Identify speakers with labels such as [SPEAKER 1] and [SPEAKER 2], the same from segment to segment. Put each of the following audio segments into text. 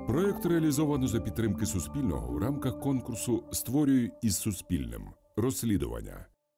[SPEAKER 1] Проєкт реалізовано за підтримки Суспільного в рамках конкурсу «Створюй із Суспільним. Розслідування».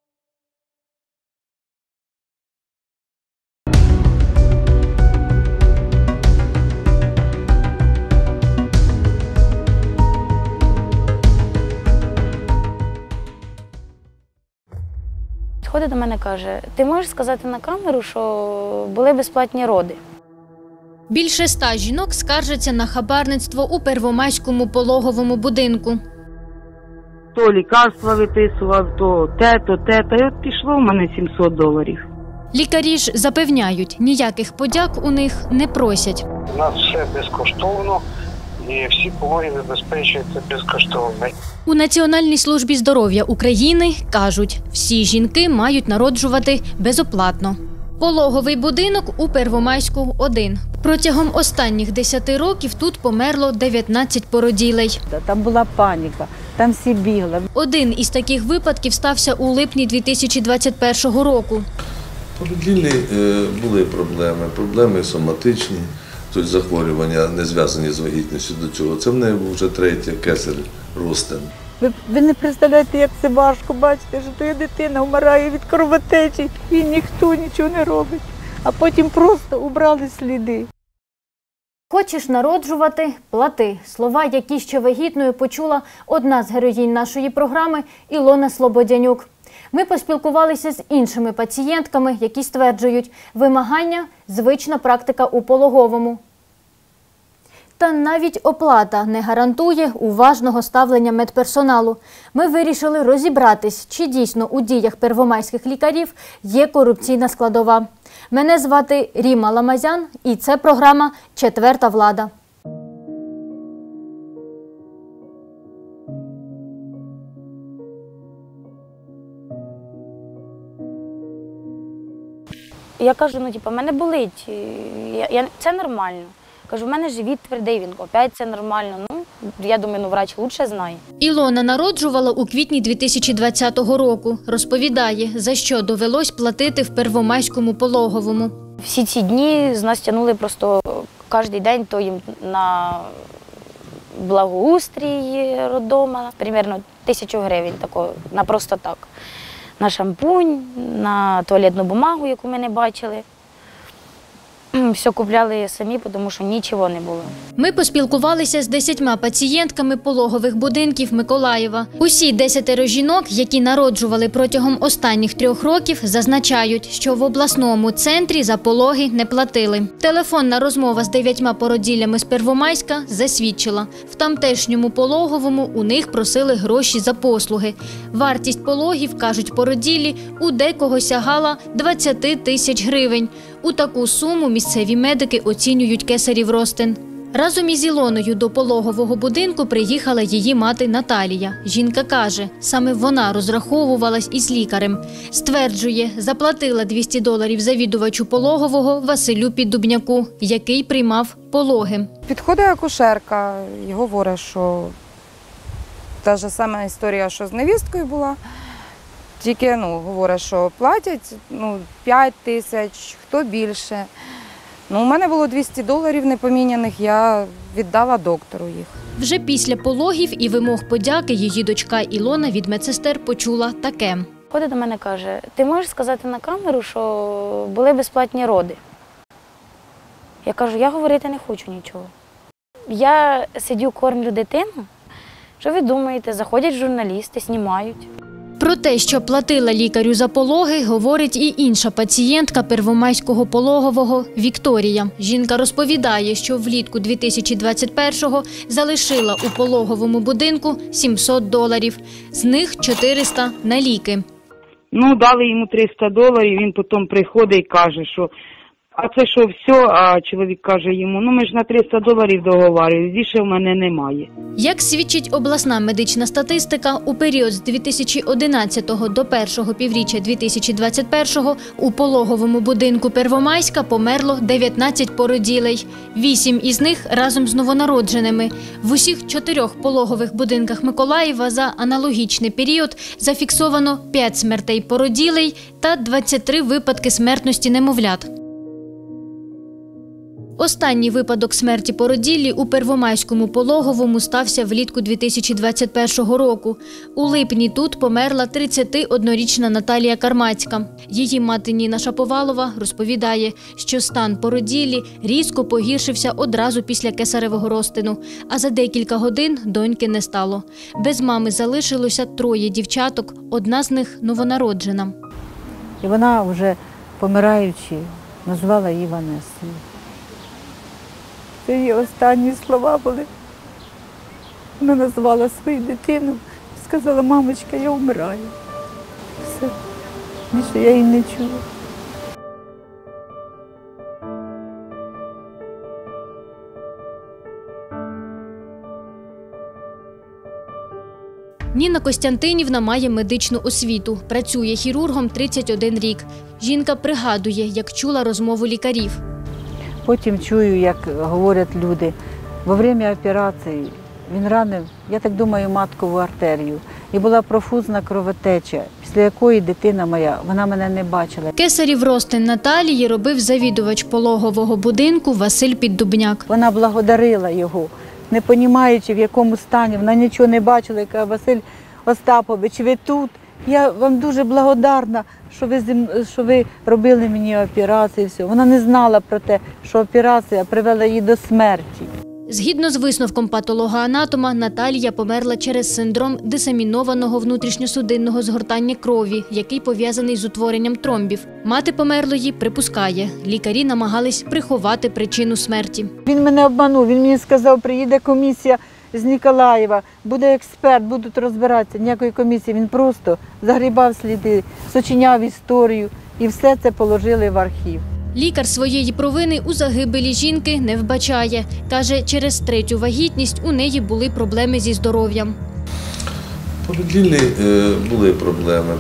[SPEAKER 2] Підходить до мене і каже, ти можеш сказати на камеру, що були безплатні роди?
[SPEAKER 3] Більше 100 жінок скаржаться на хабарництво у Первомайському пологовому будинку.
[SPEAKER 4] То лікарства виписував, то те. І от пішло в мене $700.
[SPEAKER 3] Лікарі ж запевняють, ніяких подяк у них не просять.
[SPEAKER 5] У нас все безкоштовно і всі пологи забезпечуються безкоштовно.
[SPEAKER 3] У Національній службі здоров'я України кажуть, всі жінки мають народжувати безоплатно. Пологовий будинок у Первомайську – 1. Протягом останніх 10 років тут померло 19 породілей.
[SPEAKER 6] Там була паніка, там всі бігли.
[SPEAKER 3] Один із таких випадків стався у липні 2021 року.
[SPEAKER 7] Породіллі були проблеми соматичні, тобто захворювання не зв'язані з вагітністю до цього. Це в неї був вже 3-й кесар ростин.
[SPEAKER 6] Ви не представляєте, як це важко, бачите, що твоя дитина вмирає від кровотечі і ніхто нічого не робить. А потім просто убрали сліди.
[SPEAKER 3] Хочеш народжувати – плати. Слова, які ще вагітною почула одна з героїнь нашої програми Ілона Слободянюк. Ми поспілкувалися з іншими пацієнтками, які стверджують, вимагання – звична практика у пологовому. Та навіть оплата не гарантує уважного ставлення медперсоналу. Ми вирішили розібратись, чи дійсно у діях первомайських лікарів є корупційна складова. Мене звати Ріма Ламазян, і це програма «Четверта влада».
[SPEAKER 2] Я кажу, мене болить, це нормально. Кажу, в мене живіт твердий, він опять це нормально. Я думаю, врач краще знає.
[SPEAKER 3] Ілона народжувала у квітні 2020 року. Розповідає, за що довелось платити в Первомайському пологовому.
[SPEAKER 2] Всі ці дні з нас тягнули просто кожен день, то їм на благоустрій роддома, примерно 1000 гривень, на просто так. На шампунь, на туалетну бумагу, яку ми не бачили. Все купляли самі, тому що нічого не було.
[SPEAKER 3] Ми поспілкувалися з 10 пацієнтками пологових будинків Миколаєва. Усі 10 жінок, які народжували протягом останніх 3 років, зазначають, що в обласному центрі за пологи не платили. Телефонна розмова з 9 породіллями з Первомайська засвідчила, в тамтешньому пологовому у них просили гроші за послуги. Вартість пологів, кажуть породіллі, у декого сягала 20 тисяч гривень. У таку суму місцеві медики оцінюють кесарів ростин. Разом із Ілоною до пологового будинку приїхала її мати Наталія. Жінка каже, саме вона розраховувалась із лікарем. Стверджує, заплатила $200 завідувачу пологового Василю Піддубняку, який приймав пологи.
[SPEAKER 8] Підходить акушерка і говорить, що та ж сама історія, що з невісткою була. Тільки говорять, що платять 5 тисяч, хто більше. У мене було $200 непоміняних, я віддала доктору їх.
[SPEAKER 3] Вже після пологів і вимог подяки її дочка Ілона від медсестер почула таке.
[SPEAKER 2] Ходить до мене і каже, ти можеш сказати на камеру, що були безплатні роди? Я кажу, я говорити не хочу нічого. Я сидю, кормлю дитину. Що ви думаєте, заходять журналісти, знімають.
[SPEAKER 3] Про те, що платила лікарю за пологи, говорить і інша пацієнтка Первомайського пологового Вікторія. Жінка розповідає, що влітку 2021-го залишила у пологовому будинку $700. З них 400 – на ліки.
[SPEAKER 4] Дали йому $300, він потім приходить і каже, що а це що, все? А чоловік каже йому, ми ж на $300 договорюємо, більше в мене немає.
[SPEAKER 3] Як свідчить обласна медична статистика, у період з 2011 до першого півріччя 2021 у пологовому будинку Первомайська померло 19 породілей. 8 із них разом з новонародженими. В усіх 4 пологових будинках Миколаєва за аналогічний період зафіксовано 5 смертей породілей та 23 випадки смертності немовлят. Останній випадок смерті породіллі у Первомайському пологовому стався влітку 2021 року. У липні тут померла 31-річна Наталія Кармацька. Її мати Ніна Шаповалова розповідає, що стан породіллі різко погіршився одразу після кесаревого розтину, а за декілька годин доньки не стало. Без мами залишилося 3 дівчаток, одна з них новонароджена.
[SPEAKER 6] І вона вже, помираючи, назвала її Ванесою. Це її останні слова були. Вона назвала свою дитину, сказала: мамочка, я вмираю. Все, більше я її не чула.
[SPEAKER 3] Ніна Костянтинівна має медичну освіту, працює хірургом 31 рік. Жінка пригадує, як чула розмову лікарів.
[SPEAKER 6] Потім чую, як говорять люди, во время операції він ранив, я так думаю, маткову артерію. І була профузна кровотеча, після якої дитина моя, вона мене не бачила.
[SPEAKER 3] Кесарів розтин Наталії робив завідувач пологового будинку Василь Піддубняк.
[SPEAKER 6] Вона благодарила його, не розуміючи, в якому стані, вона нічого не бачила. Я кажу: Василь Остапович, ви тут? Я вам дуже благодарна, що ви робили мені операцію. Все. Вона не знала про те, що операція привела її до смерті.
[SPEAKER 3] Згідно з висновком патолога-анатома, Наталія померла через синдром дисемінованого внутрішньосудинного згортання крові, який пов'язаний з утворенням тромбів. Мати померлої припускає, лікарі намагались приховати причину смерті.
[SPEAKER 6] Він мене обманув, він мені сказав: приїде комісія з Ніколаєва, буде експерт, будуть розбиратися. Ніякої комісії, він просто загрібав сліди, сочиняв історію і все це положили в архів.
[SPEAKER 3] Лікар своєї провини у загибелі жінки не вбачає. Каже, через 3-ю вагітність у неї були проблеми зі здоров'ям.
[SPEAKER 7] Породіллі були проблеми.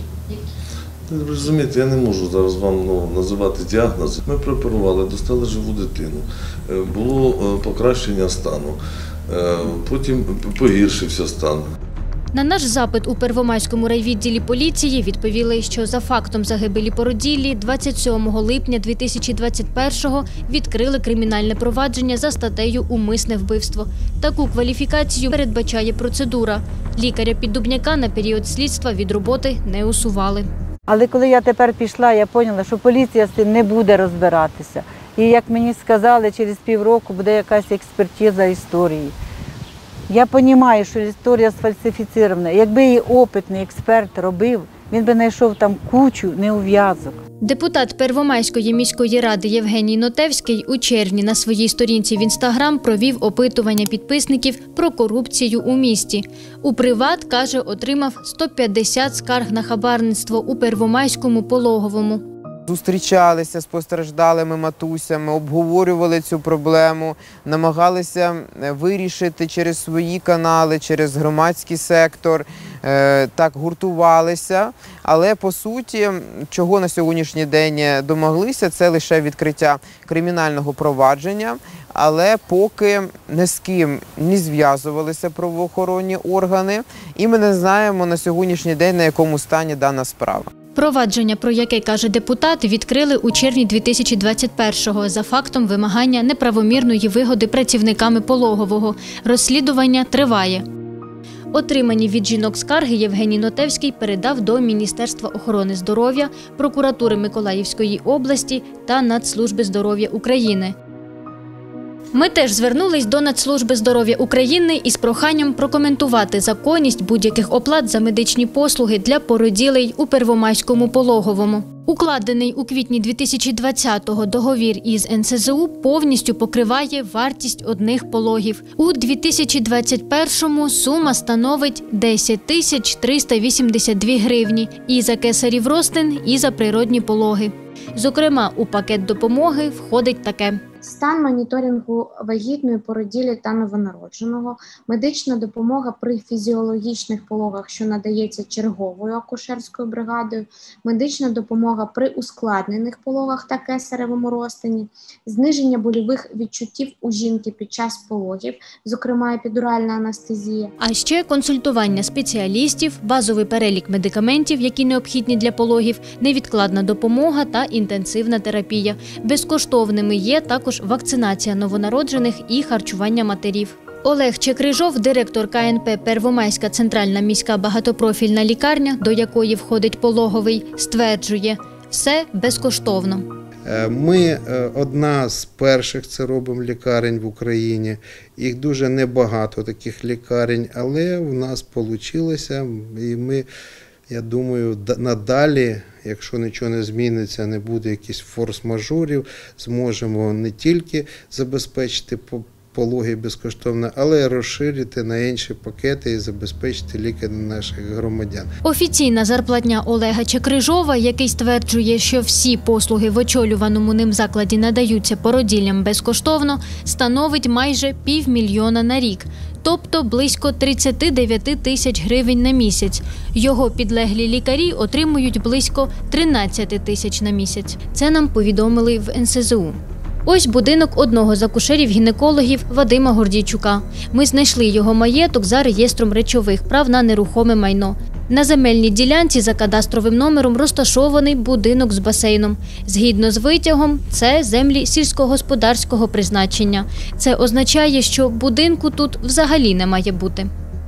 [SPEAKER 7] Розумієте, я не можу зараз вам називати діагнози. Ми прооперували, достали живу дитину. Було покращення стану, потім погіршився стан.
[SPEAKER 3] На наш запит у Первомайському райвідділі поліції відповіли, що за фактом загибелі породіллі 27 липня 2021-го відкрили кримінальне провадження за статтею «Умисне вбивство». Таку кваліфікацію передбачає процедура. Лікаря Піддубняка на період слідства від роботи не усували.
[SPEAKER 6] Але коли я тепер пішла, я зрозуміла, що поліція з цим не буде розбиратися. І як мені сказали, через півроку буде якась експертиза історії. Я розумію, що історія сфальсифіцірована. Якби її опитний експерт робив, він би знайшов там кучу неув'язок.
[SPEAKER 3] Депутат Первомайської міської ради Євгеній Нотевський у червні на своїй сторінці в Інстаграм провів опитування підписників про корупцію у місті. У приват, каже, отримав 150 скарг на хабарництво у Первомайському пологовому.
[SPEAKER 9] Зустрічалися з постраждалими матусями, обговорювали цю проблему, намагалися вирішити через свої канали, через громадський сектор, так гуртувалися. Але, по суті, чого на сьогоднішній день домоглися, це лише відкриття кримінального провадження, але поки ні з ким не зв'язувалися правоохоронні органи, і ми не знаємо на сьогоднішній день, на якому стані дана справа.
[SPEAKER 3] Провадження, про яке, каже депутат, відкрили у червні 2021-го за фактом вимагання неправомірної вигоди працівниками пологового. Розслідування триває. Отримані від жінок скарги Євгеній Нотевський передав до Міністерства охорони здоров'я, прокуратури Миколаївської області та Нацслужби здоров'я України. Ми теж звернулись до Нацслужби здоров'я України із проханням прокоментувати законність будь-яких оплат за медичні послуги для породілей у Первомайському пологовому. Укладений у квітні 2020-го договір із НСЗУ повністю покриває вартість одних пологів. У 2021-му сума становить 10 тисяч 382 гривні і за кесарів розтин, і за природні пологи. Зокрема, у пакет допомоги входить таке.
[SPEAKER 10] Стан моніторингу вагітної, породілі та новонародженого, медична допомога при фізіологічних пологах, що надається черговою акушерською бригадою, медична допомога при ускладнених пологах та кесаревому розтині, зниження больових відчуттів у жінки під час пологів, зокрема епідуральна анестезія.
[SPEAKER 3] А ще консультування спеціалістів, базовий перелік медикаментів, які необхідні для пологів, невідкладна допомога та інтенсивна терапія. Безкоштовними є також також вакцинація новонароджених і харчування матерів. Олег Чекрижов, директор КНП «Первомайська центральна міська багатопрофільна лікарня», до якої входить пологовий, стверджує – все безкоштовно.
[SPEAKER 11] Ми одна з перших це робимо лікарень в Україні. Їх дуже небагато таких лікарень, але в нас вийшло. І ми, я думаю, надалі, якщо нічого не зміниться, не буде якихось форс-мажорів, зможемо не тільки забезпечити пологи безкоштовно, але й розширити на інші пакети і забезпечити ліки наших громадян.
[SPEAKER 3] Офіційна зарплатня Олега Чекрижова, який стверджує, що всі послуги в очолюваному ним закладі надаються породіллям безкоштовно, становить майже 500 000 на рік, тобто близько 39 тисяч гривень на місяць. Його підлеглі лікарі отримують близько 13 тисяч на місяць. Це нам повідомили в НСЗУ. Ось будинок одного з акушерів-гінекологів Вадима Гордійчука. Ми знайшли його маєток за реєстром речових прав на нерухоме майно. На земельній ділянці за кадастровим номером розташований будинок з басейном. Згідно з витягом, це землі сільськогосподарського призначення. Це означає, що будинку тут взагалі не має бути.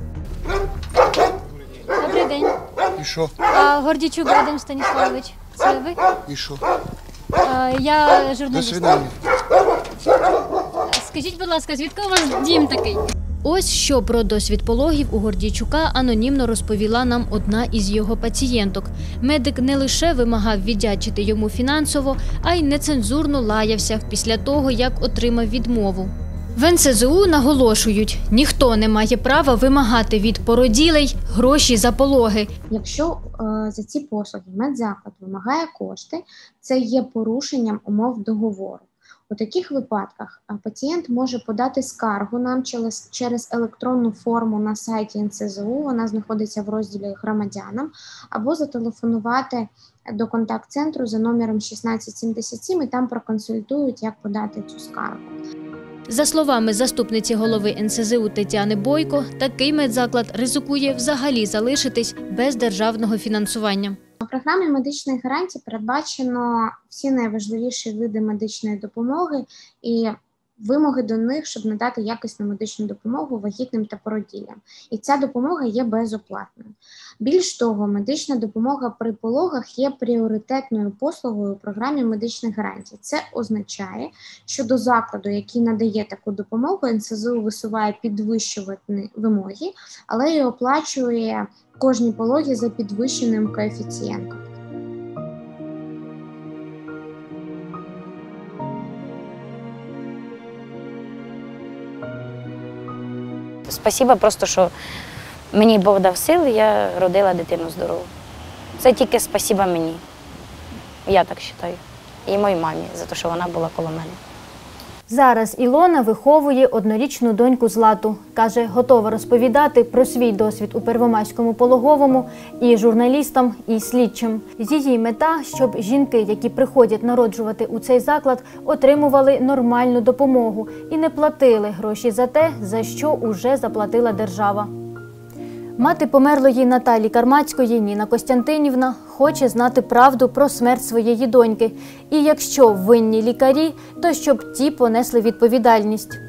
[SPEAKER 3] Добрий день.
[SPEAKER 12] І що?
[SPEAKER 3] Гордійчук Вадим Станіславович, це ви?
[SPEAKER 12] І що?
[SPEAKER 3] Я журналіст.
[SPEAKER 12] До свидання.
[SPEAKER 3] Скажіть, будь ласка, звідки у вас дім такий? Ось що про досвід пологів у Гордійчука анонімно розповіла нам одна із його пацієнток. Медик не лише вимагав віддячити йому фінансово, а й нецензурно лаявся після того, як отримав відмову. В НСЗУ наголошують, ніхто не має права вимагати від породілей гроші за пологи.
[SPEAKER 10] Якщо за ці послуги медзаклад вимагає кошти, це є порушенням умов договору. У таких випадках пацієнт може подати скаргу нам через електронну форму на сайті НСЗУ, вона знаходиться в розділі «Громадянам», або зателефонувати до контакт-центру за номером 1677 і там проконсультують, як подати цю скаргу.
[SPEAKER 3] За словами заступниці голови НСЗУ Тетяни Бойко, такий медзаклад ризикує взагалі залишитись без державного фінансування.
[SPEAKER 10] У програмі медичних гарантій передбачено всі найважливіші види медичної допомоги і вимоги до них, щоб надати якісну медичну допомогу вагітним та породіллям. І ця допомога є безоплатною. Більш того, медична допомога при пологах є пріоритетною послугою у програмі медичних гарантій. Це означає, що до закладу, який надає таку допомогу, НСЗУ висуває підвищувані вимоги, але й оплачує кожні пологи за підвищеним коефіцієнтом.
[SPEAKER 2] Спасибо просто, що мені Бог дав сили, я родила дитину здорову. Це тільки спасибо мені, я так вважаю, і моїй мамі за те, що вона була коло мене.
[SPEAKER 3] Зараз Ілона виховує однорічну доньку Злату. Каже, готова розповідати про свій досвід у Первомайському пологовому і журналістам, і слідчим. Її мета, щоб жінки, які приходять народжувати у цей заклад, отримували нормальну допомогу і не платили гроші за те, за що уже заплатила держава. Мати померлої Наталі Кармацької, Ніна Костянтинівна, хоче знати правду про смерть своєї доньки. І якщо винні лікарі, то щоб ті понесли відповідальність.